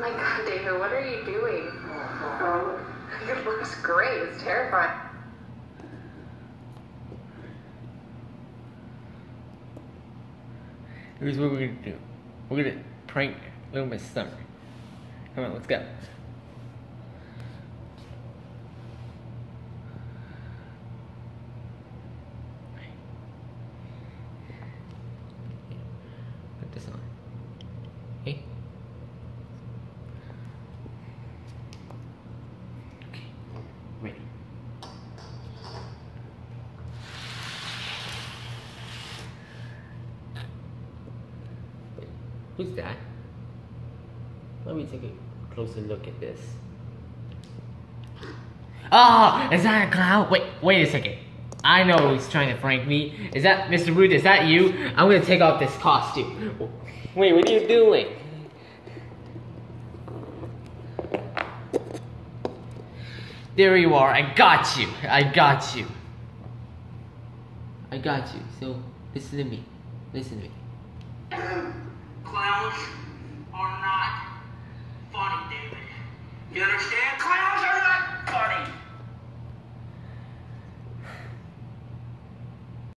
My God, David, what are you doing? It looks great. It's terrifying. Here's what we're gonna do. We're gonna prank little Miss Summer. Come on, let's go. Put this on. Okay. Okay. Ready. Who's that? Let me take a closer look at this. Oh, is that a clown? Wait a second. I know he's trying to prank me. Is that Mr. Rude? Is that you? I'm gonna take off this costume. Wait, what are you doing? There you are. I got you. I got you. I got you. So listen to me. Listen to me. Clowns are not funny, David. You understand?